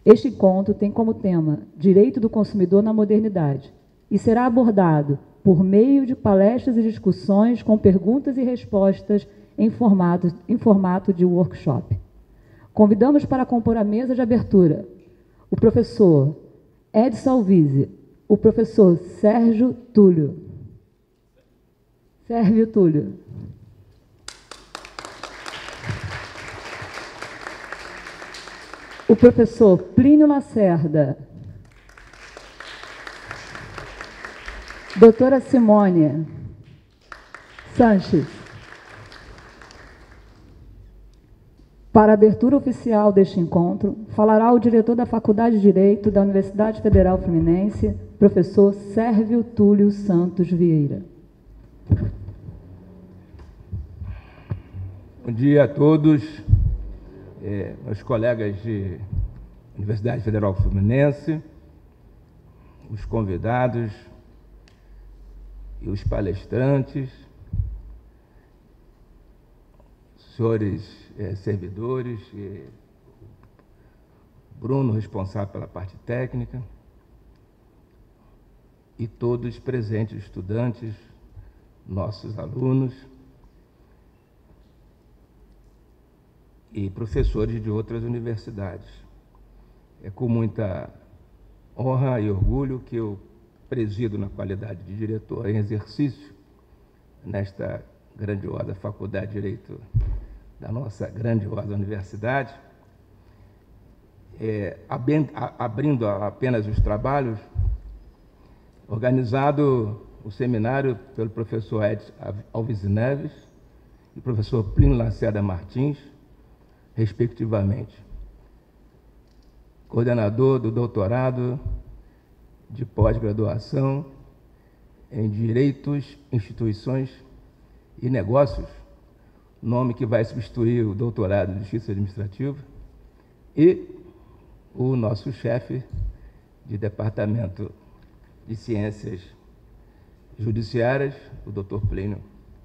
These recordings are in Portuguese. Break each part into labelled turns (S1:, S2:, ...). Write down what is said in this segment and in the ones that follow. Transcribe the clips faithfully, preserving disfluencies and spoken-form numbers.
S1: Este encontro tem como tema Direito do Consumidor na Modernidade e será abordado por meio de palestras e discussões com perguntas e respostas em formato, em formato de workshop. Convidamos para compor a mesa de abertura o professor Edson Alvise, o professor Sérgio Túlio. Sérgio Túlio. O professor Plínio Lacerda. Doutora Simone Sanches. Para a abertura oficial deste encontro, falará o diretor da Faculdade de Direito da Universidade Federal Fluminense, professor Sérgio Túlio Santos Vieira.
S2: Bom dia a todos, é, meus colegas de Universidade Federal Fluminense, os convidados e os palestrantes, senhores é, servidores, e Bruno, responsável pela parte técnica, e todos presentes, estudantes, nossos alunos e professores de outras universidades. É com muita honra e orgulho que eu presido na qualidade de diretor em exercício nesta grandiosa Faculdade de Direito da nossa grandiosa universidade, é, abrindo apenas os trabalhos, organizado o seminário pelo professor Edson Alvise Neves e professor Plínio Lacerda Martins, respectivamente. Coordenador do doutorado de pós-graduação em Direitos, Instituições e Negócios, nome que vai substituir o doutorado de Justiça Administrativa, e o nosso chefe de Departamento de Ciências Judiciárias, o doutor Plínio.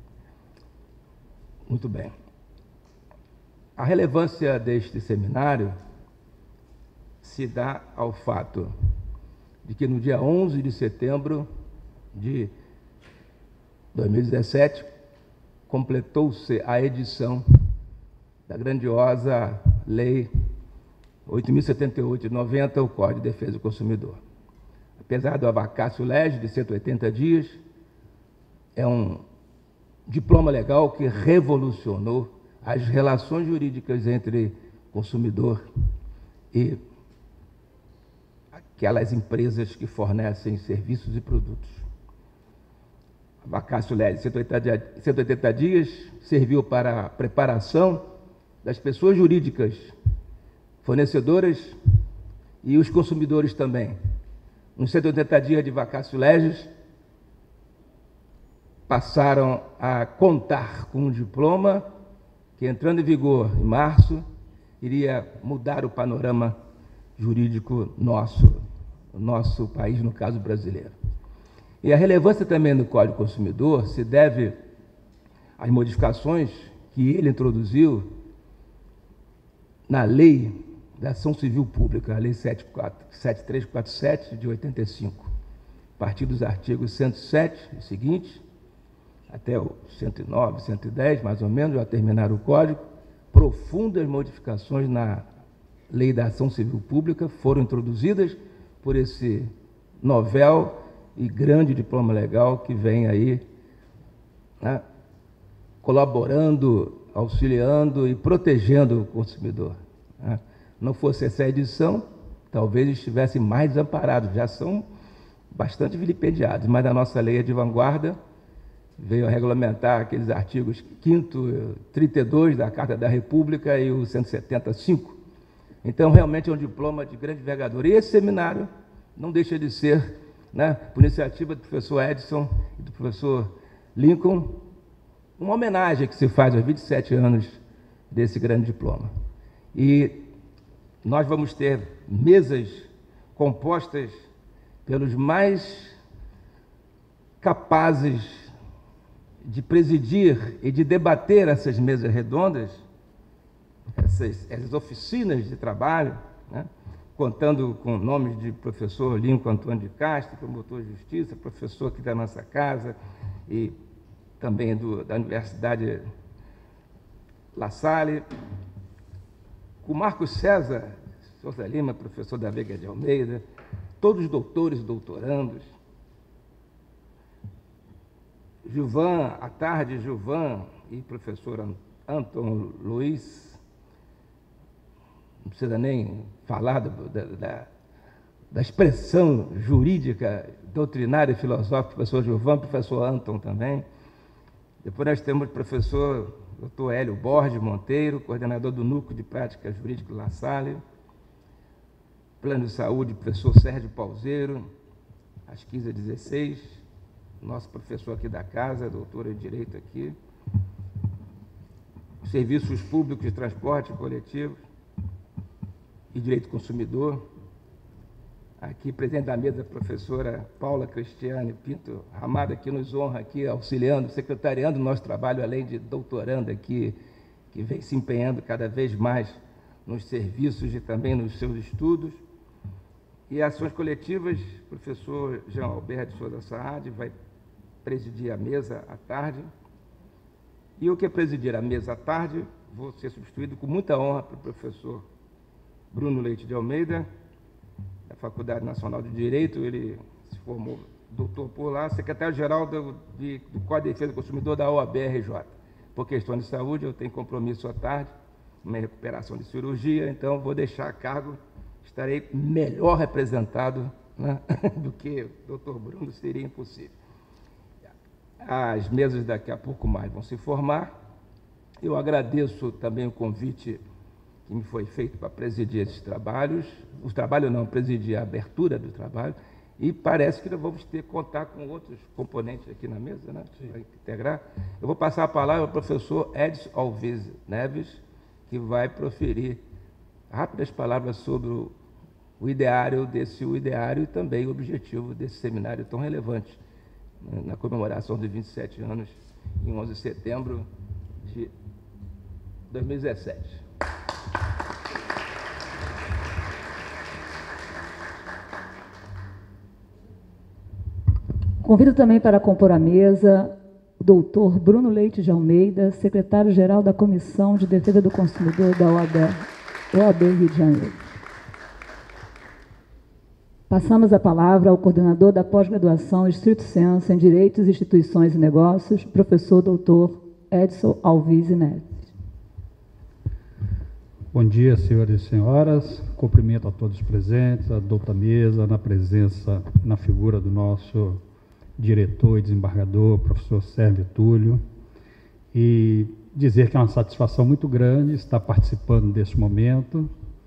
S2: Muito bem. A relevância deste seminário se dá ao fato de que no dia onze de setembro de dois mil e dezessete completou-se a edição da grandiosa Lei oito mil e setenta e oito de noventa, o Código de Defesa do Consumidor. Apesar do vacatio legis de cento e oitenta dias, é um diploma legal que revolucionou as relações jurídicas entre consumidor e aquelas empresas que fornecem serviços e produtos. A vacatio legis de cento e oitenta dias serviu para a preparação das pessoas jurídicas, fornecedoras e os consumidores também. Nos cento e oitenta dias de vacatio legis, passaram a contar com um diploma que, entrando em vigor em março, iria mudar o panorama jurídico nosso, nosso país, no caso brasileiro. E a relevância também do Código do Consumidor se deve às modificações que ele introduziu na Lei da Ação Civil Pública, a Lei sete mil trezentos e quarenta e sete de oitenta e cinco, a partir dos artigos cento e sete e seguintes, até o cento e nove, cento e dez, mais ou menos, já terminaram o Código. Profundas modificações na Lei da Ação Civil Pública foram introduzidas por esse novel e grande diploma legal que vem aí, né, colaborando, auxiliando e protegendo o consumidor. Né? Não fosse essa edição, talvez estivessem mais desamparados, já são bastante vilipendiados, mas a nossa lei é de vanguarda, veio a regulamentar aqueles artigos quinto, trinta e dois da Carta da República e o cento e setenta e cinco. Então, realmente é um diploma de grande envergadura. E esse seminário não deixa de ser, né, por iniciativa do professor Edson e do professor Lincoln, uma homenagem que se faz aos vinte e sete anos desse grande diploma. E nós vamos ter mesas compostas pelos mais capazes de presidir e de debater essas mesas redondas, essas, essas oficinas de trabalho, né, contando com nomes de professor Lincoln Antônio de Castro, promotor de justiça, professor aqui da nossa casa e também do, da Universidade La Salle, com Marcos César Souza Lima, professor da Veiga de Almeida, todos os doutores e doutorandos, Gilvan, à tarde, Gilvan e professor Anton Luiz, não precisa nem falar da, da, da expressão jurídica, doutrinária e filosófica, professor Gilvan, professor Anton também. Depois nós temos o professor doutor Hélio Borges Monteiro, coordenador do Núcleo de Prática Jurídica La Salle, Plano de Saúde, professor Sérgio Pauseiro, às quinze e dezesseis, nosso professor aqui da casa, doutor em Direito aqui, Serviços Públicos de Transporte Coletivo e Direito do Consumidor, aqui presente da mesa, a professora Paula Cristiane Pinto Ramada, que nos honra aqui, auxiliando, secretariando o nosso trabalho, além de doutoranda aqui, que vem se empenhando cada vez mais nos serviços e também nos seus estudos. E ações coletivas, o professor Jean Alberto Souza Saad vai presidir a mesa à tarde. E eu que presidir a mesa à tarde, vou ser substituído com muita honra pelo professor Bruno Leite de Almeida, da Faculdade Nacional de Direito. Ele se formou doutor por lá, secretário-geral do, de, do Código de Defesa do Consumidor da O A B R J. Por questões de saúde, eu tenho compromisso à tarde, uma recuperação de cirurgia, então vou deixar a cargo, estarei melhor representado, né, do que o doutor Bruno, seria impossível. As mesas daqui a pouco mais vão se formar. Eu agradeço também o convite que me foi feito para presidir esses trabalhos, os trabalhos não, presidir a abertura do trabalho, e parece que nós vamos ter que contar com outros componentes aqui na mesa, né, para integrar. Eu vou passar a palavra ao professor Edson Alves Neves, que vai proferir rápidas palavras sobre o, o ideário desse o ideário e também o objetivo desse seminário tão relevante, né, na comemoração de vinte e sete anos, em onze de setembro de dois mil e dezessete.
S1: Convido também para compor a mesa o doutor Bruno Leite de Almeida, secretário-geral da Comissão de Defesa do Consumidor da O A B Rio de Janeiro. Passamos a palavra ao coordenador da pós-graduação Stricto Sensu em Direitos, Instituições e Negócios, professor doutor Edson Alves Neves.
S3: Bom dia, senhores e senhoras. Cumprimento a todos os presentes, a douta mesa, na presença, na figura do nosso diretor e desembargador, professor Sérgio Túlio, e dizer que é uma satisfação muito grande estar participando desse momento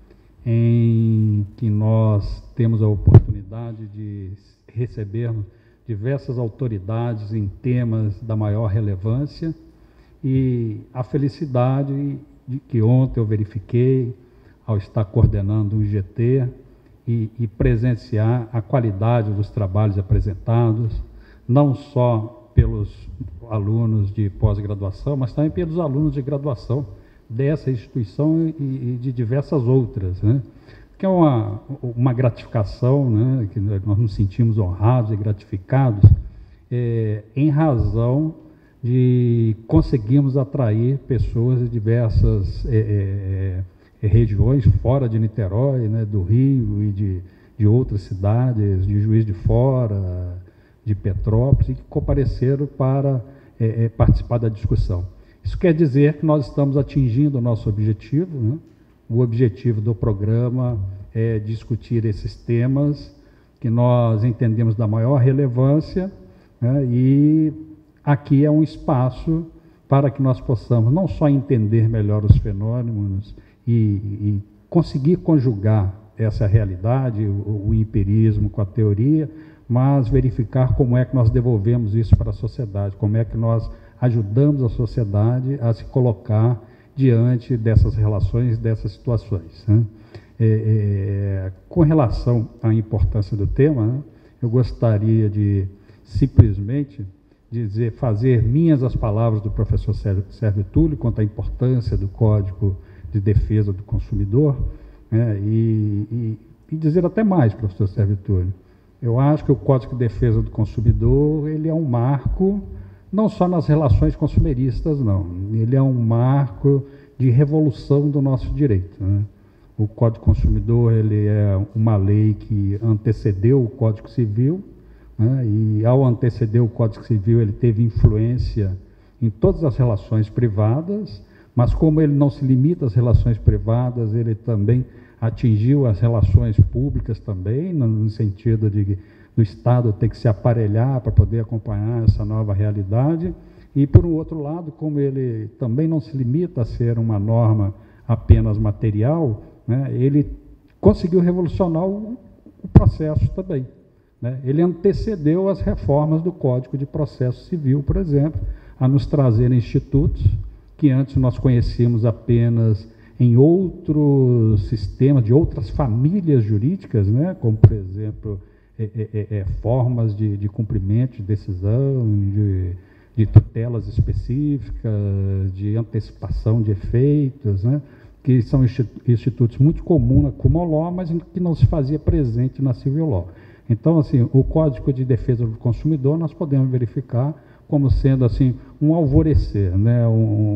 S3: em que nós temos a oportunidade de recebermos diversas autoridades em temas da maior relevância, e a felicidade de que ontem eu verifiquei ao estar coordenando um G T e, e presenciar a qualidade dos trabalhos apresentados, não só pelos alunos de pós-graduação, mas também pelos alunos de graduação dessa instituição e, e de diversas outras, né? Que é uma, uma gratificação, né? Que nós nos sentimos honrados e gratificados é, em razão de conseguirmos atrair pessoas de diversas é, é, regiões fora de Niterói, né? Do Rio e de, de outras cidades, de Juiz de Fora, de Petrópolis, e que compareceram para é, é, participar da discussão. Isso quer dizer que nós estamos atingindo o nosso objetivo, né? O objetivo do programa é discutir esses temas que nós entendemos da maior relevância, né? E aqui é um espaço para que nós possamos não só entender melhor os fenômenos e, e conseguir conjugar essa realidade, o, o empirismo com a teoria, mas verificar como é que nós devolvemos isso para a sociedade, como é que nós ajudamos a sociedade a se colocar diante dessas relações, dessas situações, né? É, é, com relação à importância do tema, né, eu gostaria de simplesmente dizer, fazer minhas as palavras do professor Sérgio, Sérgio Túlio quanto à importância do Código de Defesa do Consumidor, né, e, e e dizer até mais, professor Sérvio Túlio. Eu acho que o Código de Defesa do Consumidor ele é um marco, não só nas relações consumeristas, não. Ele é um marco de revolução do nosso direito, né? O Código Consumidor ele é uma lei que antecedeu o Código Civil, né? E ao anteceder o Código Civil ele teve influência em todas as relações privadas, mas como ele não se limita às relações privadas, ele também atingiu as relações públicas também, no sentido de do Estado ter que se aparelhar para poder acompanhar essa nova realidade. E, por um outro lado, como ele também não se limita a ser uma norma apenas material, né, ele conseguiu revolucionar o, o processo também, né? Ele antecedeu as reformas do Código de Processo Civil, por exemplo, a nos trazer institutos que antes nós conhecíamos apenas em outros sistemas, de outras famílias jurídicas, né, como, por exemplo, é, é, é, formas de, de cumprimento de decisão, de, de tutelas específicas, de antecipação de efeitos, né, que são institutos muito comuns na Common Law, mas que não se fazia presente na Civil Law. Então, assim, o Código de Defesa do Consumidor nós podemos verificar como sendo assim um alvorecer, né, um,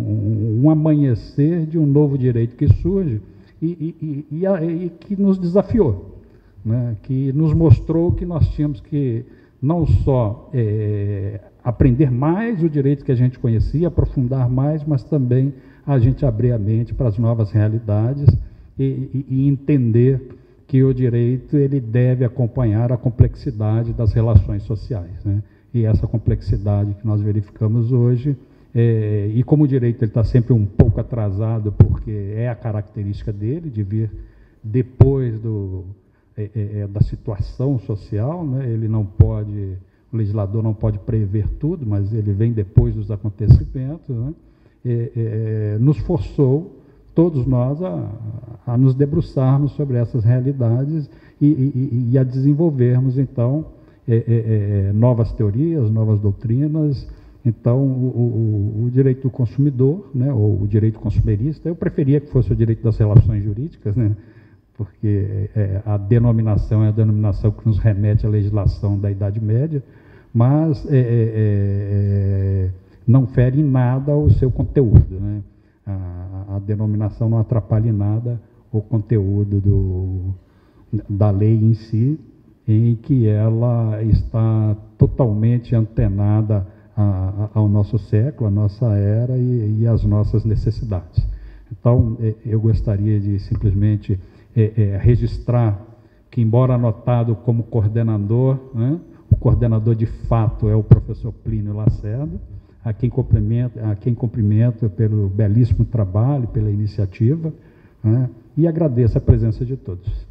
S3: um, um amanhecer de um novo direito que surge e, e, e, e, e que nos desafiou, né, que nos mostrou que nós tínhamos que não só é, aprender mais o direito que a gente conhecia, aprofundar mais, mas também a gente abrir a mente para as novas realidades e, e, e entender que o direito ele deve acompanhar a complexidade das relações sociais, né? E essa complexidade que nós verificamos hoje, é, e como o direito está sempre um pouco atrasado, porque é a característica dele, de vir depois do, é, é, da situação social, né? Ele não pode, o legislador não pode prever tudo, mas ele vem depois dos acontecimentos, né? É, é, nos forçou, todos nós, a, a nos debruçarmos sobre essas realidades e, e, e a desenvolvermos, então, É, é, é, novas teorias, novas doutrinas. Então, o, o, o direito do consumidor, né, ou o direito consumerista, eu preferia que fosse o direito das relações jurídicas, né, porque é, a denominação é a denominação que nos remete à legislação da Idade Média, mas é, é, é, não fere em nada o seu conteúdo, né? A, a denominação não atrapalha em nada o conteúdo do, da lei em si, em que ela está totalmente antenada a, a, ao nosso século, à nossa era e, e às nossas necessidades. Então, eu gostaria de simplesmente é, é, registrar que, embora anotado como coordenador, né, o coordenador de fato é o professor Plínio Lacerda, a quem cumprimento, a quem cumprimento pelo belíssimo trabalho, pela iniciativa, né, e agradeço a presença de todos.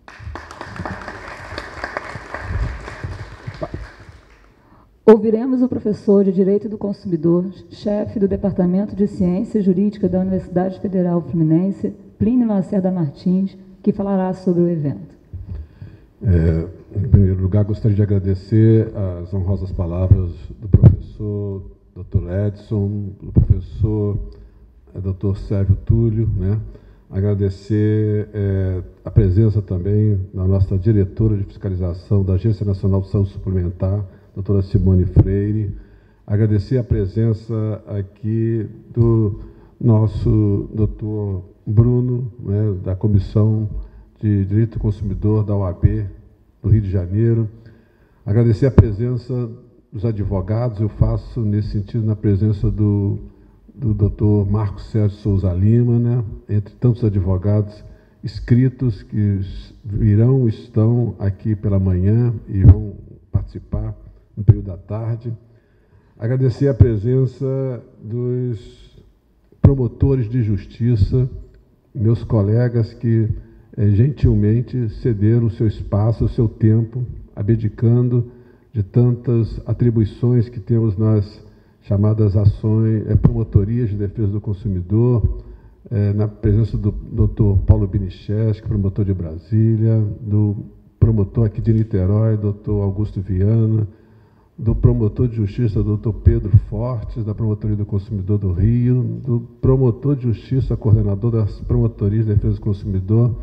S1: Ouviremos o professor de Direito do Consumidor, chefe do Departamento de Ciência Jurídica da Universidade Federal Fluminense, Plínio Lacerda Martins, que falará sobre o evento.
S4: É, em primeiro lugar, gostaria de agradecer as honrosas palavras do professor doutor Edson, do professor é, doutor Sérvio Túlio, né? Agradecer é, a presença também da nossa diretora de fiscalização da Agência Nacional de Saúde Suplementar, doutora Simone Freire. Agradecer a presença aqui do nosso doutor Bruno, né, da Comissão de Direito do Consumidor da O A B do Rio de Janeiro. Agradecer a presença dos advogados, eu faço nesse sentido na presença do, do doutor Marcos Sérgio Souza Lima, né, entre tantos advogados inscritos que virão, estão aqui pela manhã e vão participar no período da tarde. Agradecer a presença dos promotores de justiça, meus colegas que eh, gentilmente cederam o seu espaço, o seu tempo, abdicando de tantas atribuições que temos nas chamadas ações, eh, promotorias de defesa do consumidor, eh, na presença do doutor Paulo Binicheski, promotor de Brasília, do promotor aqui de Niterói, doutor Augusto Viana, do promotor de justiça, doutor Pedro Fortes, da Promotoria do Consumidor do Rio, do promotor de justiça, coordenador das promotorias de defesa do consumidor,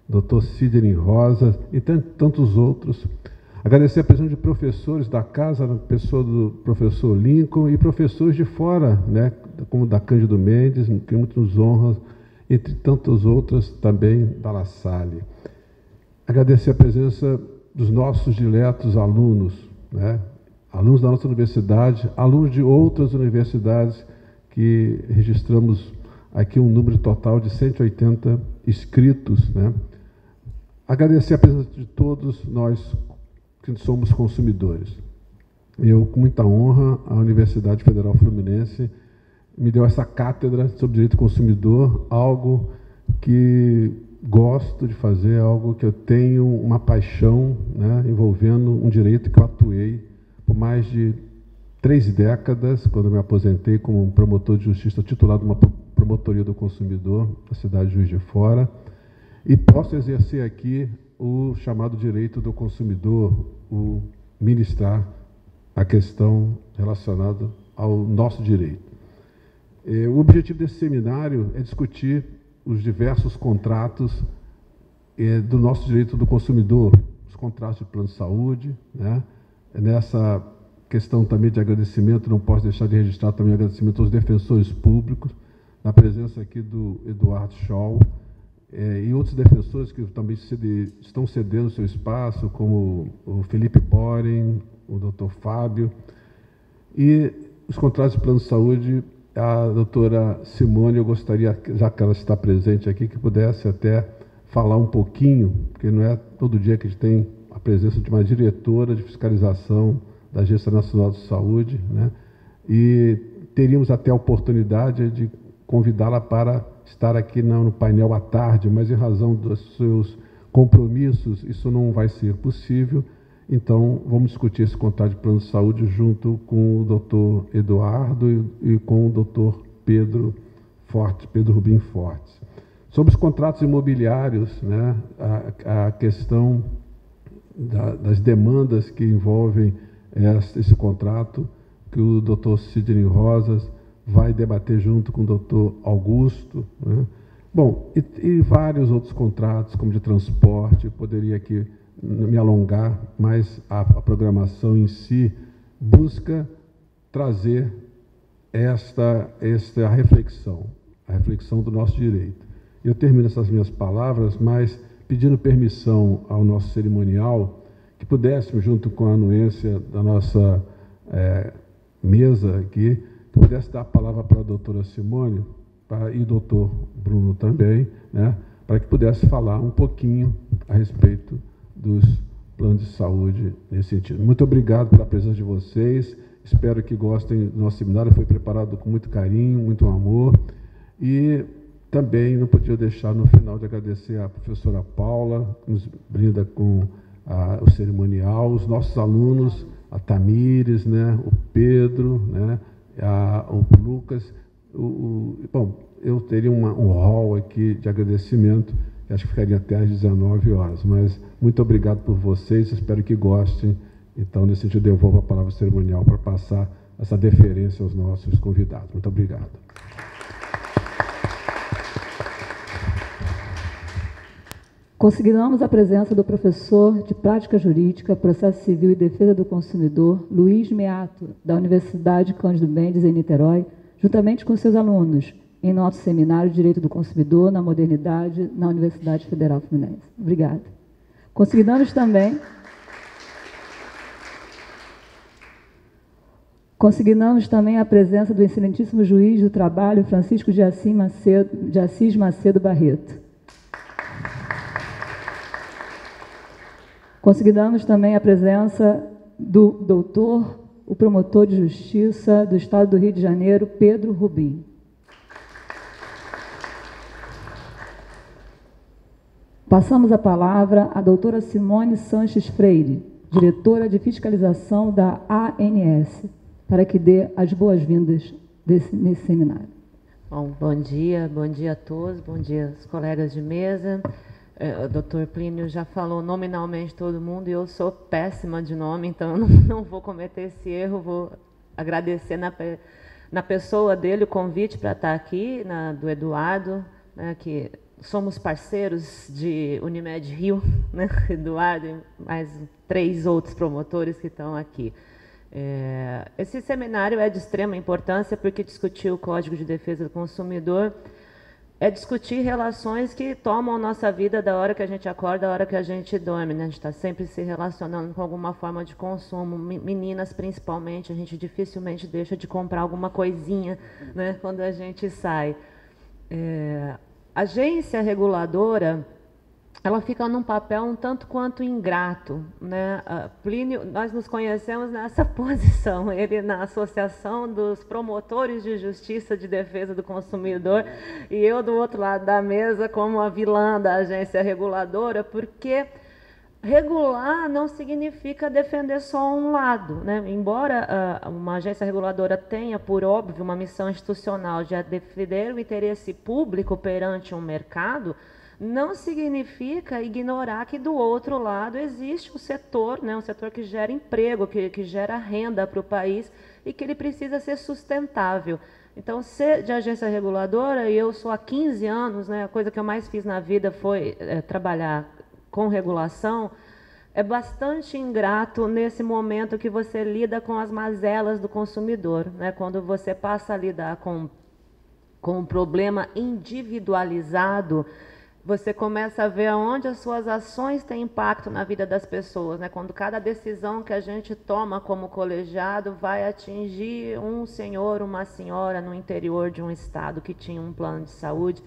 S4: doutor Sidney Rosas e tantos outros. Agradecer a presença de professores da casa, na pessoa do professor Lincoln, e professores de fora, né, como da Cândido Mendes, que muito nos honra, entre tantos outros também da La Salle. Agradecer a presença dos nossos diletos alunos, né, alunos da nossa universidade, alunos de outras universidades, que registramos aqui um número total de cento e oitenta inscritos, né. Agradecer a presença de todos nós que somos consumidores. Eu, com muita honra, a Universidade Federal Fluminense me deu essa cátedra sobre direito do consumidor, algo que gosto de fazer, algo que eu tenho uma paixão, né, envolvendo um direito que eu atuei por mais de três décadas, quando eu me aposentei como promotor de justiça titulado de uma promotoria do consumidor da cidade de Juiz de Fora, e posso exercer aqui o chamado direito do consumidor, o ministrar a questão relacionada ao nosso direito. O objetivo desse seminário é discutir os diversos contratos do nosso direito do consumidor, os contratos de plano de saúde, né? Nessa questão também de agradecimento, não posso deixar de registrar também agradecimento aos defensores públicos, na presença aqui do Eduardo Scholl, É, e outros defensores que também cede, estão cedendo seu espaço, como o Felipe Boren, o doutor Fábio, e os contratos de plano de saúde, a doutora Simone, eu gostaria, já que ela está presente aqui, que pudesse até falar um pouquinho, porque não é todo dia que a gente tem a presença de uma diretora de fiscalização da Agência Nacional de Saúde, né? E teríamos até a oportunidade de convidá-la para estar aqui no painel à tarde, mas em razão dos seus compromissos, isso não vai ser possível. Então, vamos discutir esse contrato de plano de saúde junto com o doutor Eduardo e, e com o doutor Pedro Forte, Pedro Rubim Fortes. Sobre os contratos imobiliários, né, a, a questão da, das demandas que envolvem esse, esse contrato, que o doutor Sidney Rosas vai debater junto com o doutor Augusto, né? Bom, e, e vários outros contratos, como de transporte, poderia aqui me alongar, mas a, a programação em si busca trazer esta, esta reflexão, a reflexão do nosso direito. Eu termino essas minhas palavras, mas pedindo permissão ao nosso cerimonial, que pudéssemos, junto com a anuência da nossa é, mesa aqui, que pudesse dar a palavra para a doutora Simone para, e o doutor Bruno também, né, para que pudesse falar um pouquinho a respeito dos planos de saúde nesse sentido. Muito obrigado pela presença de vocês, espero que gostem do nosso seminário, foi preparado com muito carinho, muito amor, e também não podia deixar no final de agradecer à professora Paula, que nos brinda com a, o cerimonial, os nossos alunos, a Tamires, né, o Pedro, né, A, o Lucas, o, o, bom, eu teria uma, um hall aqui de agradecimento, que acho que ficaria até às dezenove horas, mas muito obrigado por vocês, espero que gostem. Então, nesse sentido, devolvo a palavra cerimonial para passar essa deferência aos nossos convidados. Muito obrigado.
S1: Consignamos a presença do professor de Prática Jurídica, Processo Civil e Defesa do Consumidor, Luiz Meato, da Universidade Cândido Mendes, em Niterói, juntamente com seus alunos, em nosso seminário Direito do Consumidor na Modernidade, na Universidade Federal Fluminense. Obrigada. Consignamos também... Consignamos também a presença do excelentíssimo juiz do trabalho, Francisco de Assis Macedo, de Assis Macedo Barreto. Consignamos também a presença do doutor, o promotor de justiça do Estado do Rio de Janeiro, Pedro Rubim. Passamos a palavra à doutora Simone Sanches Freire, diretora de fiscalização da A N S, para que dê as boas-vindas nesse seminário.
S5: Bom, bom dia, bom dia a todos, bom dia aos colegas de mesa. O doutor Plínio já falou nominalmente todo mundo e eu sou péssima de nome, então eu não, não vou cometer esse erro, vou agradecer na, na pessoa dele o convite para estar aqui, na, do Eduardo, né, que somos parceiros de Unimed Rio, né? Eduardo e mais três outros promotores que estão aqui. É, esse seminário é de extrema importância porque discutir o Código de Defesa do Consumidor é discutir relações que tomam a nossa vida da hora que a gente acorda, da hora que a gente dorme, né? A gente está sempre se relacionando com alguma forma de consumo. Meninas, principalmente, a gente dificilmente deixa de comprar alguma coisinha, né, quando a gente sai. É, a agência reguladora, ela fica num papel um tanto quanto ingrato, né? A Plínio, nós nos conhecemos nessa posição, ele na Associação dos Promotores de Justiça de Defesa do Consumidor e eu do outro lado da mesa como a vilã da agência reguladora, porque regular não significa defender só um lado, né? Embora uh, uma agência reguladora tenha, por óbvio, uma missão institucional de defender o interesse público perante um mercado, não significa ignorar que do outro lado existe um setor, né, um setor que gera emprego, que, que gera renda para o país e que ele precisa ser sustentável. Então, ser de agência reguladora, e eu sou há quinze anos, né, a coisa que eu mais fiz na vida foi é, trabalhar com regulação, é bastante ingrato nesse momento que você lida com as mazelas do consumidor, né, quando você passa a lidar com, com um problema individualizado, você começa a ver aonde as suas ações têm impacto na vida das pessoas, né? Quando cada decisão que a gente toma como colegiado vai atingir um senhor, uma senhora no interior de um estado que tinha um plano de saúde,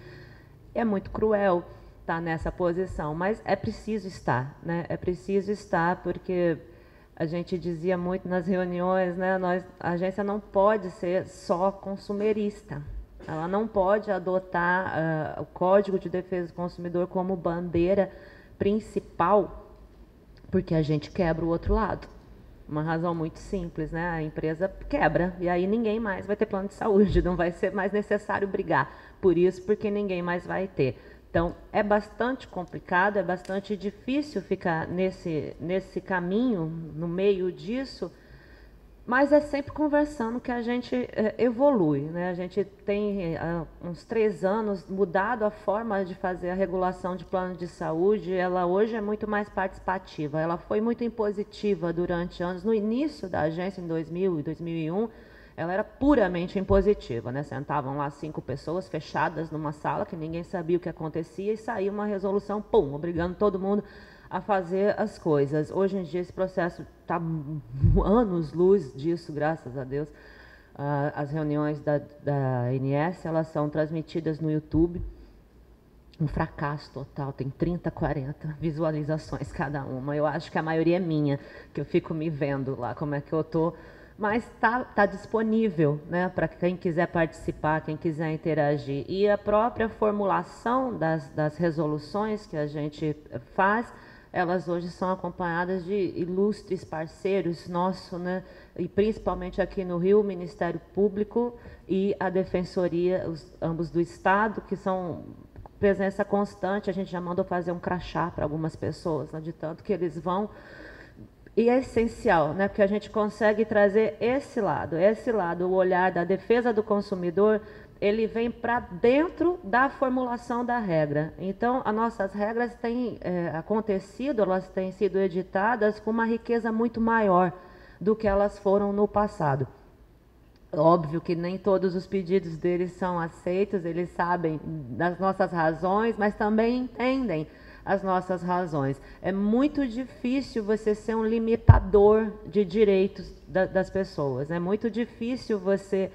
S5: é muito cruel estar nessa posição, mas é preciso estar, né? É preciso estar porque a gente dizia muito nas reuniões, né? Nós, a agência não pode ser só consumerista. Ela não pode adotar uh, o Código de Defesa do Consumidor como bandeira principal, porque a gente quebra o outro lado. Uma razão muito simples, né? A empresa quebra, e aí ninguém mais vai ter plano de saúde, não vai ser mais necessário brigar por isso, porque ninguém mais vai ter. Então, é bastante complicado, é bastante difícil ficar nesse, nesse caminho, no meio disso, mas é sempre conversando que a gente é, evolui, né? A gente tem há uns três anos mudado a forma de fazer a regulação de plano de saúde. Ela hoje é muito mais participativa. Ela foi muito impositiva durante anos. No início da agência, em dois mil e dois mil e um, ela era puramente impositiva, né? Sentavam lá cinco pessoas fechadas numa sala que ninguém sabia o que acontecia e saía uma resolução, pum, obrigando todo mundo a fazer as coisas. Hoje em dia esse processo está anos-luz disso, graças a Deus. Uh, as reuniões da, da A N S, elas são transmitidas no YouTube. Um fracasso total, tem trinta, quarenta visualizações cada uma. Eu acho que a maioria é minha, que eu fico me vendo lá como é que eu estou. Mas está tá disponível, né, para quem quiser participar, quem quiser interagir. E a própria formulação das, das resoluções que a gente faz, elas hoje são acompanhadas de ilustres parceiros nossos, né? E principalmente aqui no Rio, o Ministério Público e a Defensoria, os, ambos do Estado, que são presença constante. A gente já mandou fazer um crachá para algumas pessoas, né? De tanto que eles vão. E é essencial, né? Porque a gente consegue trazer esse lado, esse lado, o olhar da defesa do consumidor, ele vem para dentro da formulação da regra. Então, as nossas regras têm é, acontecido, elas têm sido editadas com uma riqueza muito maior do que elas foram no passado. Óbvio que nem todos os pedidos deles são aceitos, eles sabem das nossas razões, mas também entendem as nossas razões. É muito difícil você ser um limitador de direitos da, das pessoas. É muito difícil você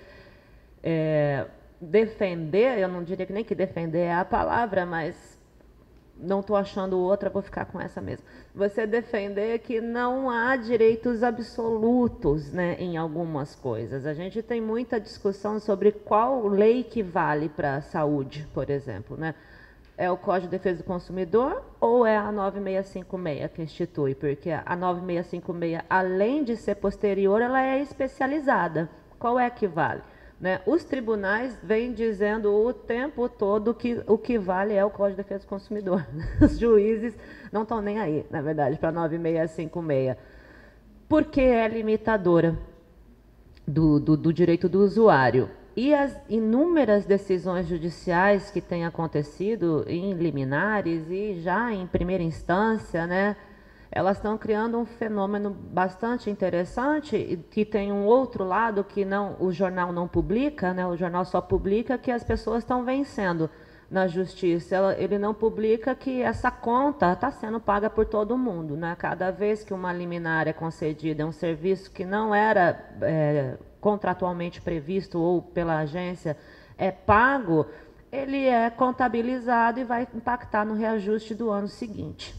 S5: é, defender, eu não diria que nem que defender é a palavra, mas não estou achando outra, vou ficar com essa mesmo. Você defender que não há direitos absolutos, né, em algumas coisas. A gente tem muita discussão sobre qual lei que vale para a saúde, por exemplo, né? É o Código de Defesa do Consumidor ou é a nove seis cinco seis que institui? Porque a nove seis cinco seis, além de ser posterior, ela é especializada. Qual é que vale? Né? Os tribunais vêm dizendo o tempo todo que o que vale é o Código de Defesa do Consumidor. Os juízes não estão nem aí, na verdade, para a nove seis cinco seis. Porque é limitadora do, do, do direito do usuário. E as inúmeras decisões judiciais que têm acontecido em liminares e já em primeira instância, né, elas estão criando um fenômeno bastante interessante, e que tem um outro lado que não, o jornal não publica, né, o jornal só publica que as pessoas estão vencendo na justiça. Ela, ele não publica que essa conta está sendo paga por todo mundo, né? Cada vez que uma liminar é concedida, é um serviço que não era é, contratualmente previsto ou pela agência é pago, ele é contabilizado e vai impactar no reajuste do ano seguinte.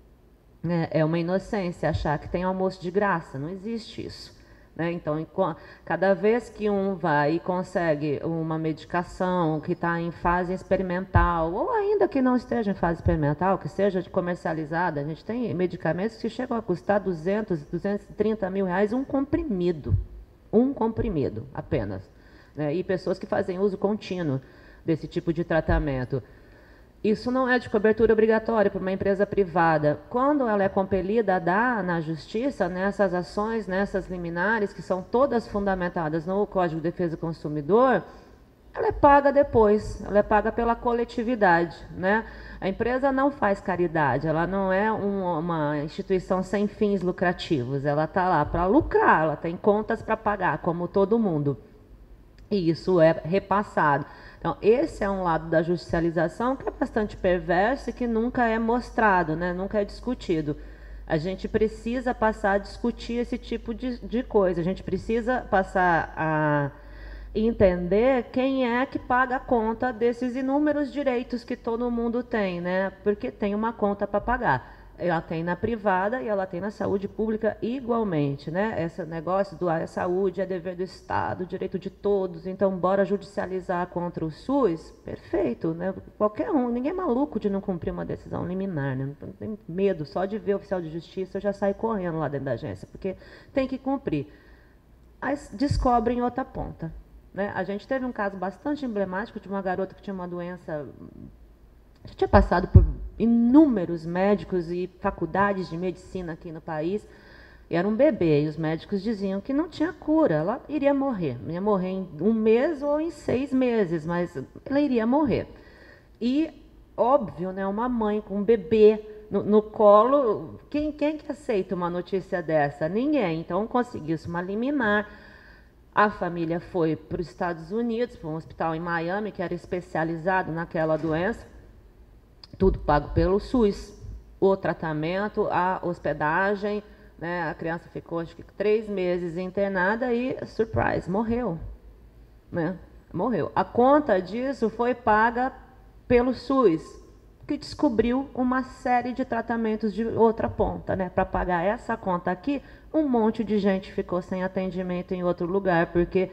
S5: É uma inocência achar que tem almoço de graça, não existe isso. Né? Então, cada vez que um vai e consegue uma medicação que está em fase experimental, ou ainda que não esteja em fase experimental, que seja comercializada, a gente tem medicamentos que chegam a custar duzentos, duzentos e trinta mil reais um comprimido. Um comprimido apenas. Né? E pessoas que fazem uso contínuo desse tipo de tratamento. Isso não é de cobertura obrigatória para uma empresa privada. Quando ela é compelida a dar na justiça, nessas ações, nessas liminares, que são todas fundamentadas no Código de Defesa do Consumidor, ela é paga depois, ela é paga pela coletividade. Né? A empresa não faz caridade, ela não é um, uma instituição sem fins lucrativos, ela está lá para lucrar, ela tem contas para pagar, como todo mundo. E isso é repassado. Então, esse é um lado da judicialização que é bastante perverso e que nunca é mostrado, né? Nunca é discutido. A gente precisa passar a discutir esse tipo de, de coisa, a gente precisa passar a entender quem é que paga a conta desses inúmeros direitos que todo mundo tem, né? Porque tem uma conta para pagar. Ela tem na privada e ela tem na saúde pública igualmente, né? Esse negócio do a saúde é dever do Estado, direito de todos, então bora judicializar contra o SUS? Perfeito, né? Qualquer um, ninguém é maluco de não cumprir uma decisão liminar, né? Não tem medo, só de ver o oficial de justiça eu já saio correndo lá dentro da agência, porque tem que cumprir. Aí descobrem outra ponta, né? A gente teve um caso bastante emblemático de uma garota que tinha uma doença, já tinha passado por inúmeros médicos e faculdades de medicina aqui no país, e era um bebê, e os médicos diziam que não tinha cura, ela iria morrer, ia morrer em um mês ou em seis meses, mas ela iria morrer. E, óbvio, né, uma mãe com um bebê no, no colo, quem, quem que aceita uma notícia dessa? Ninguém. Então, conseguiu-se uma liminar, a família foi para os Estados Unidos, para um hospital em Miami, que era especializado naquela doença, tudo pago pelo SUS, o tratamento, a hospedagem, né? A criança ficou, acho que, três meses internada e, surprise, morreu. Né? Morreu. A conta disso foi paga pelo SUS, que descobriu uma série de tratamentos de outra ponta. Né? Para pagar essa conta aqui, um monte de gente ficou sem atendimento em outro lugar, porque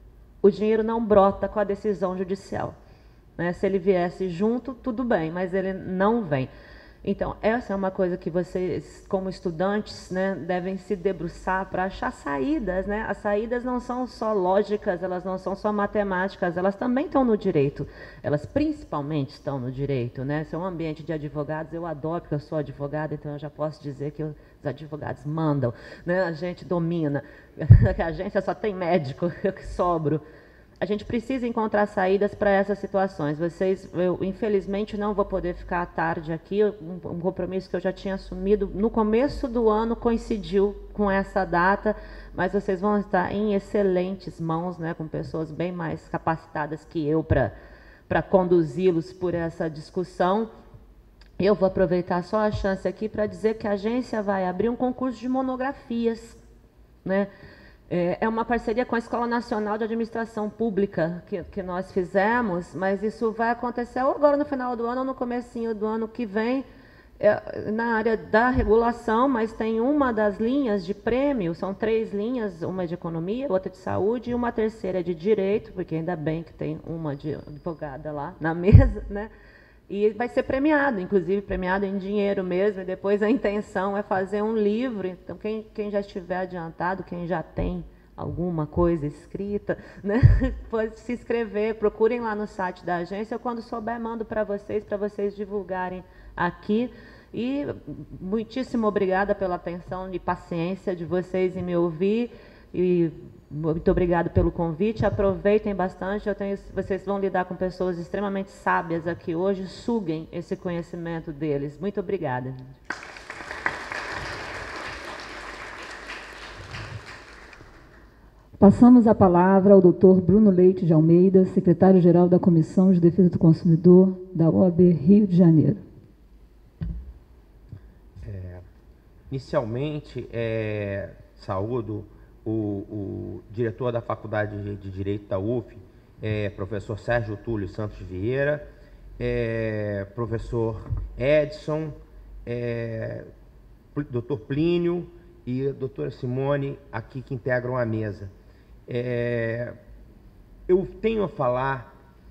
S5: o dinheiro não brota com a decisão judicial. Né? Se ele viesse junto, tudo bem, mas ele não vem. Então, essa é uma coisa que vocês, como estudantes, né, devem se debruçar para achar saídas. Né? As saídas não são só lógicas, elas não são só matemáticas, elas também estão no direito. Elas principalmente estão no direito. Né? Se é um ambiente de advogados, eu adoro, porque eu sou advogada, então eu já posso dizer que os advogados mandam. Né? A gente domina, a agência só tem médico, eu que sobro. A gente precisa encontrar saídas para essas situações. Vocês, eu, infelizmente, não vou poder ficar à tarde aqui. Um, um compromisso que eu já tinha assumido no começo do ano coincidiu com essa data, mas vocês vão estar em excelentes mãos, né, com pessoas bem mais capacitadas que eu para para conduzi-los por essa discussão. Eu vou aproveitar só a chance aqui para dizer que a agência vai abrir um concurso de monografias, né? É uma parceria com a Escola Nacional de Administração Pública que, que nós fizemos, mas isso vai acontecer ou agora no final do ano ou no comecinho do ano que vem, é, na área da regulação, mas tem uma das linhas de prêmio, são três linhas, uma de economia, outra de saúde e uma terceira de direito, porque ainda bem que tem uma de advogada lá na mesa, né? E vai ser premiado, inclusive premiado em dinheiro mesmo, e depois a intenção é fazer um livro. Então, quem, quem já estiver adiantado, quem já tem alguma coisa escrita, né, pode se inscrever, procurem lá no site da agência, eu, quando souber, mando para vocês, para vocês divulgarem aqui. E muitíssimo obrigada pela atenção e paciência de vocês em me ouvir, e Muito obrigado pelo convite, aproveitem bastante, eu tenho, vocês vão lidar com pessoas extremamente sábias aqui hoje, suguem esse conhecimento deles. Muito obrigada.
S1: Passamos a palavra ao doutor Bruno Leite de Almeida, secretário-geral da Comissão de Defesa do Consumidor da O A B Rio de Janeiro.
S6: É, inicialmente, é, saúdo o, o diretor da Faculdade de Direito da U F, é, professor Sérgio Túlio Santos Vieira, é, professor Edson, é, doutor Plínio e a doutora Simone, aqui que integram a mesa. É, eu tenho a falar,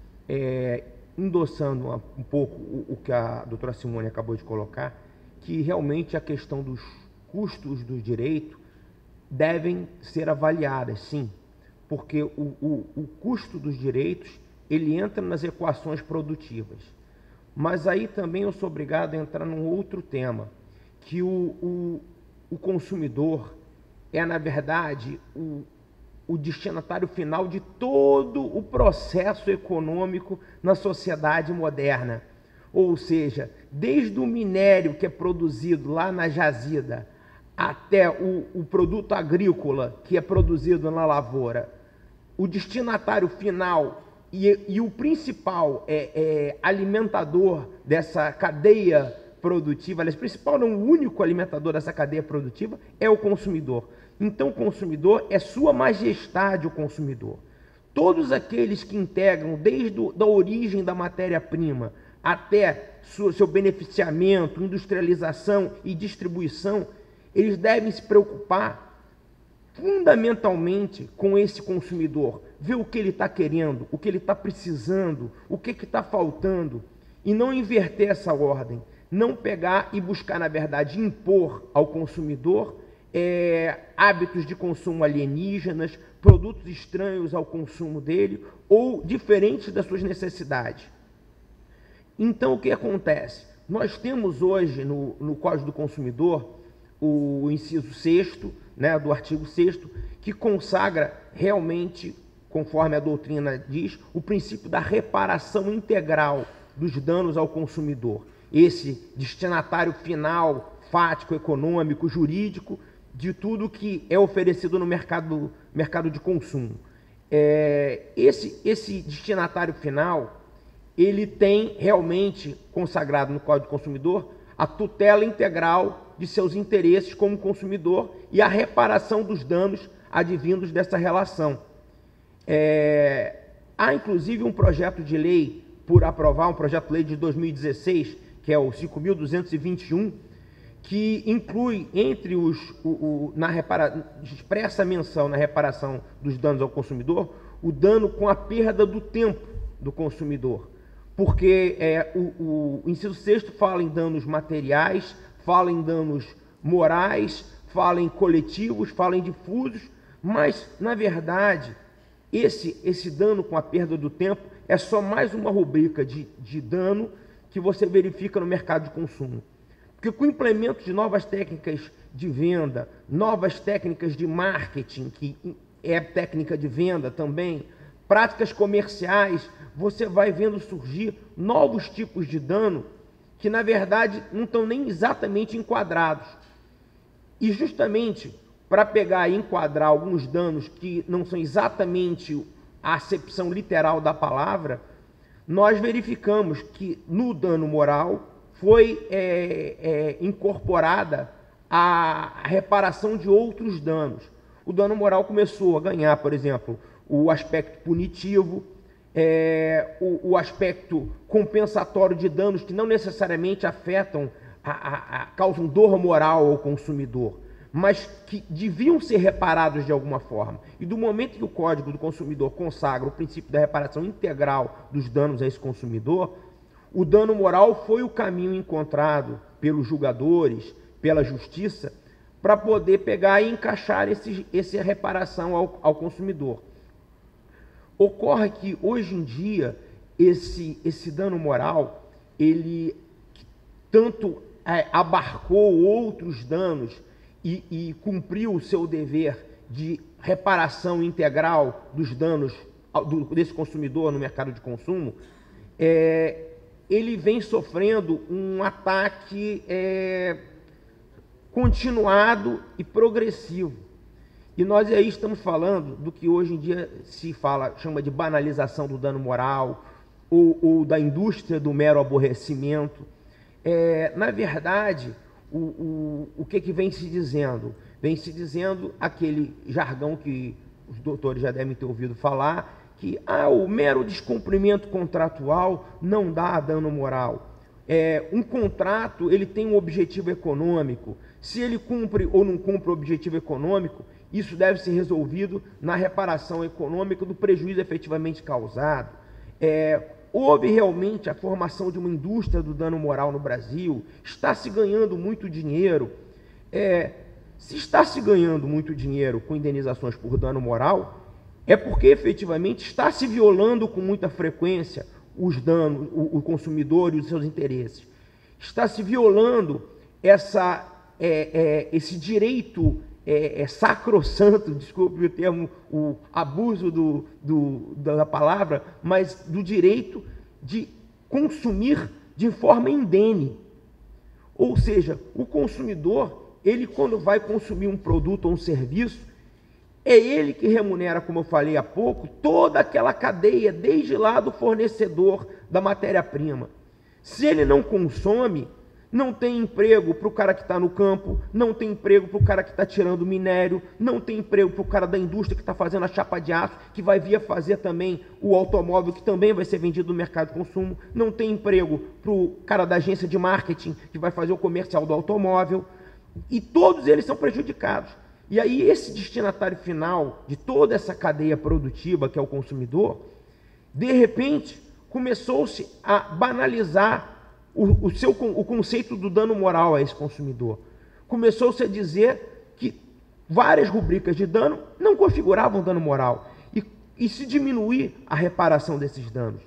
S6: é, endossando um, um pouco o, o que a doutora Simone acabou de colocar, que realmente a questão dos custos do direito devem ser avaliadas, sim, porque o, o, o custo dos direitos, ele entra nas equações produtivas. Mas aí também eu sou obrigado a entrar num outro tema, que o, o, o consumidor é, na verdade, o, o destinatário final de todo o processo econômico na sociedade moderna. Ou seja, desde o minério que é produzido lá na jazida, até o, o produto agrícola que é produzido na lavoura, o destinatário final e, e o principal é, é, alimentador dessa cadeia produtiva, aliás, principal não, o único alimentador dessa cadeia produtiva é o consumidor. Então, o consumidor é sua majestade, o consumidor. Todos aqueles que integram, desde a da origem da matéria-prima até seu, seu beneficiamento, industrialização e distribuição, eles devem se preocupar fundamentalmente com esse consumidor, ver o que ele está querendo, o que ele está precisando, o que está faltando, e não inverter essa ordem, não pegar e buscar, na verdade, impor ao consumidor é, hábitos de consumo alienígenas, produtos estranhos ao consumo dele ou diferentes das suas necessidades. Então, o que acontece? Nós temos hoje no, no Código do Consumidor o inciso sexto, né, do artigo sexto, que consagra realmente, conforme a doutrina diz, o princípio da reparação integral dos danos ao consumidor. Esse destinatário final, fático, econômico, jurídico, de tudo que é oferecido no mercado, mercado de consumo. É, esse, esse destinatário final, ele tem realmente consagrado no Código do Consumidor a tutela integral de seus interesses como consumidor e a reparação dos danos advindos dessa relação. É, há, inclusive, um projeto de lei por aprovar, um projeto de lei de dois mil e dezesseis, que é o cinco mil duzentos e vinte e um, que inclui entre os, o, o, na repara, expressa menção na reparação dos danos ao consumidor, o dano com a perda do tempo do consumidor. Porque é, o, o inciso sexto fala em danos materiais, fala em danos morais, fala em coletivos, fala em difusos, mas, na verdade, esse, esse dano com a perda do tempo é só mais uma rubrica de, de dano que você verifica no mercado de consumo. Porque com o implemento de novas técnicas de venda, novas técnicas de marketing, que é técnica de venda também, práticas comerciais, você vai vendo surgir novos tipos de dano que, na verdade, não estão nem exatamente enquadrados. E justamente para pegar e enquadrar alguns danos que não são exatamente a acepção literal da palavra, nós verificamos que no dano moral foi é, é, incorporada a reparação de outros danos. O dano moral começou a ganhar, por exemplo, o aspecto punitivo, é, o, o aspecto compensatório de danos que não necessariamente afetam, a, a, a, causam dor moral ao consumidor, mas que deviam ser reparados de alguma forma. E do momento que o Código do Consumidor consagra o princípio da reparação integral dos danos a esse consumidor, o dano moral foi o caminho encontrado pelos julgadores, pela justiça, para poder pegar e encaixar esse, essa reparação ao, ao consumidor. Ocorre que, hoje em dia, esse, esse dano moral, ele tanto é, abarcou outros danos e, e cumpriu o seu dever de reparação integral dos danos do, desse consumidor no mercado de consumo, é, ele vem sofrendo um ataque é, continuado e progressivo. E nós aí estamos falando do que hoje em dia se fala, chama de banalização do dano moral, ou, ou da indústria do mero aborrecimento. É, na verdade, o, o, o que, que vem se dizendo? Vem se dizendo aquele jargão que os doutores já devem ter ouvido falar, que ah, o mero descumprimento contratual não dá dano moral. É, um contrato ele tem um objetivo econômico. Se ele cumpre ou não cumpre o objetivo econômico, isso deve ser resolvido na reparação econômica do prejuízo efetivamente causado. É, houve realmente a formação de uma indústria do dano moral no Brasil, está se ganhando muito dinheiro. É, se está se ganhando muito dinheiro com indenizações por dano moral, é porque efetivamente está se violando com muita frequência os danos, o, o consumidor e os seus interesses. Está se violando essa, é, é, esse direito é, é, sacrossanto, desculpe o termo, o abuso do, do, da palavra, mas do direito de consumir de forma indene. Ou seja, o consumidor, ele quando vai consumir um produto ou um serviço, é ele que remunera, como eu falei há pouco, toda aquela cadeia, desde lá do fornecedor da matéria-prima. Se ele não consome, não tem emprego para o cara que está no campo, não tem emprego para o cara que está tirando minério, não tem emprego para o cara da indústria que está fazendo a chapa de aço, que vai vir a fazer também o automóvel, que também vai ser vendido no mercado de consumo, não tem emprego para o cara da agência de marketing, que vai fazer o comercial do automóvel, e todos eles são prejudicados. E aí esse destinatário final de toda essa cadeia produtiva, que é o consumidor, de repente começou-se a banalizar o, o, seu, o conceito do dano moral a esse consumidor. Começou-se a dizer que várias rubricas de dano não configuravam dano moral e, e se diminuir a reparação desses danos.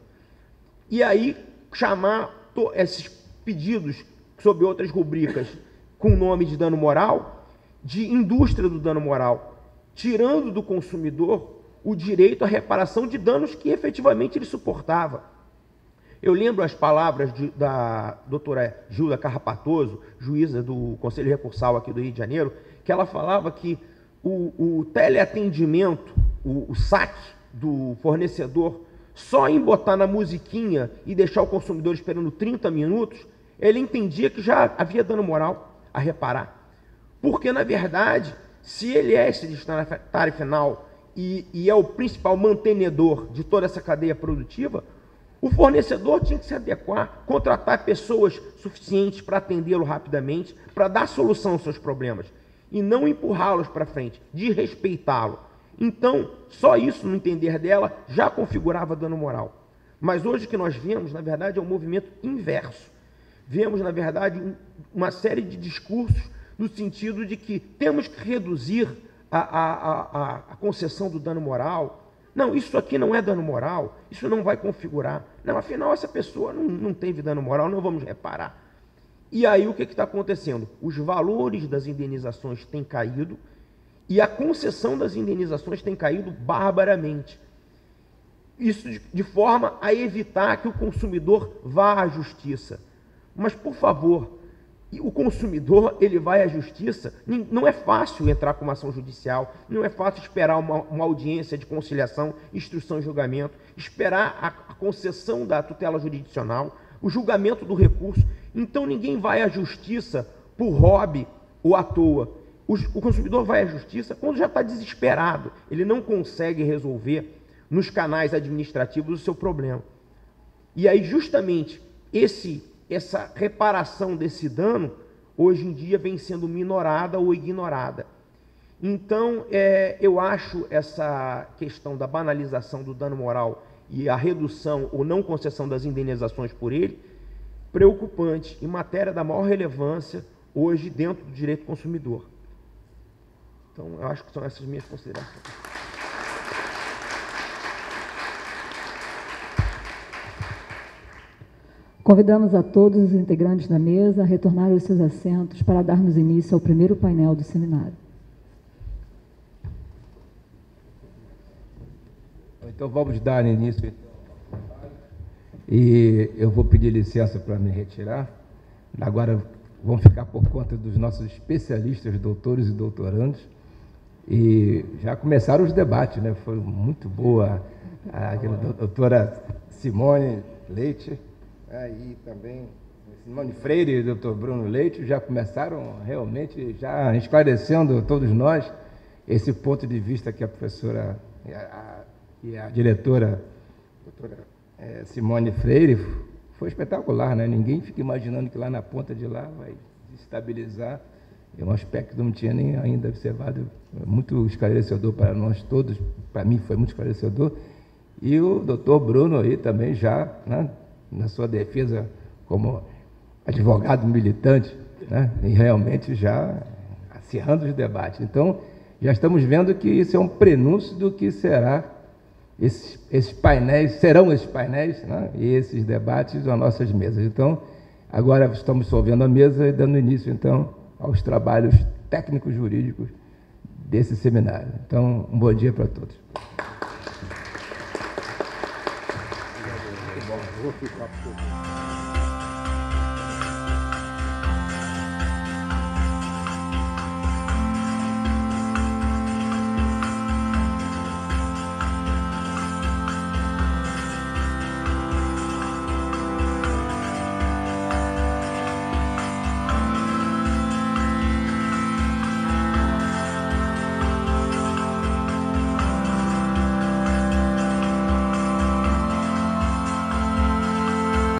S6: E aí chamar esses pedidos sob outras rubricas com nome de dano moral de indústria do dano moral, tirando do consumidor o direito à reparação de danos que efetivamente ele suportava. Eu lembro as palavras de, da doutora Gilda Carrapatoso, juíza do Conselho Recursal aqui do Rio de Janeiro, que ela falava que o, o teleatendimento, o, o saque do fornecedor, só em botar na musiquinha e deixar o consumidor esperando trinta minutos, ele entendia que já havia dano moral a reparar. Porque, na verdade, se ele é esse destinatário final e, e é o principal mantenedor de toda essa cadeia produtiva, o fornecedor tinha que se adequar, contratar pessoas suficientes para atendê-lo rapidamente, para dar solução aos seus problemas, e não empurrá-los para frente, desrespeitá-lo. Então, só isso, no entender dela, já configurava dano moral. Mas hoje o que nós vemos, na verdade, é um movimento inverso. Vemos, na verdade, uma série de discursos no sentido de que temos que reduzir a, a, a, a concessão do dano moral. Não, isso aqui não é dano moral, isso não vai configurar. Não, afinal, essa pessoa não, não teve dano moral, não vamos reparar. E aí o que está acontecendo? Os valores das indenizações têm caído e a concessão das indenizações tem caído barbaramente. Isso de, de forma a evitar que o consumidor vá à justiça. Mas, por favor, o consumidor, ele vai à justiça, não é fácil entrar com uma ação judicial, não é fácil esperar uma, uma audiência de conciliação, instrução e julgamento, esperar a, a concessão da tutela jurisdicional, o julgamento do recurso. Então ninguém vai à justiça por hobby ou à toa. O, o consumidor vai à justiça quando já está desesperado, ele não consegue resolver nos canais administrativos o seu problema. E aí justamente esse... essa reparação desse dano, hoje em dia, vem sendo minorada ou ignorada. Então, é, eu acho essa questão da banalização do dano moral e a redução ou não concessão das indenizações por ele, preocupante, em matéria da maior relevância, hoje, dentro do direito consumidor. Então, eu acho que são essas minhas considerações.
S1: Convidamos a todos os integrantes da mesa a retornar aos seus assentos para darmos início ao primeiro painel do seminário.
S2: Então vamos dar início. E eu vou pedir licença para me retirar. Agora vamos ficar por conta dos nossos especialistas, doutores e doutorandos. E já começaram os debates, né? Foi muito boa a, a doutora Simone Leite, aí também Simone Freire e o doutor Bruno Leite já começaram realmente já esclarecendo a todos nós esse ponto de vista que a professora e a, a, e a diretora, doutora é, Simone Freire, foi espetacular, né? Ninguém fica imaginando que lá na ponta de lá vai estabilizar. É um aspecto que eu não tinha nem ainda observado, muito esclarecedor para nós todos, para mim foi muito esclarecedor. E o doutor Bruno aí também já, né, na sua defesa como advogado militante, né, e realmente já acirrando os debates. Então, já estamos vendo que isso é um prenúncio do que será esses, esses painéis, serão esses painéis, né, e esses debates às nossas mesas. Então, agora estamos solvendo a mesa e dando início, então, aos trabalhos técnicos jurídicos desse seminário. Então, um bom dia para todos. Muito bom, vou ficar por